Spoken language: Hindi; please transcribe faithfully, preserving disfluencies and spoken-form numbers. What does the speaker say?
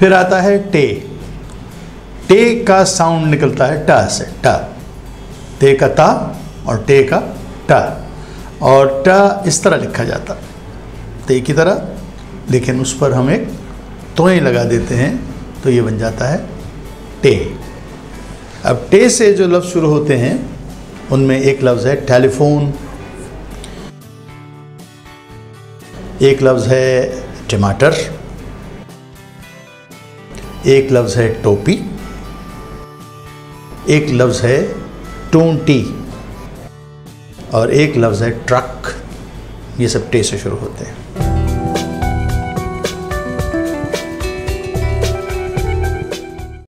फिर आता है टे। टे का साउंड निकलता है टा से, टा। ते का ता और टे का टा, और टा इस तरह लिखा जाता, ते की तरह, लेकिन उस पर हम एक तोय लगा देते हैं तो ये बन जाता है टे। अब टे से जो लफ्ज़ शुरू होते हैं उनमें एक लफ्ज़ है टेलीफोन, एक लफ्ज़ है टमाटर, एक लफ्ज़ है टोपी, एक लफ्ज़ है टोंटी और एक लफ्ज़ है ट्रक। ये सब टे से शुरू होते हैं।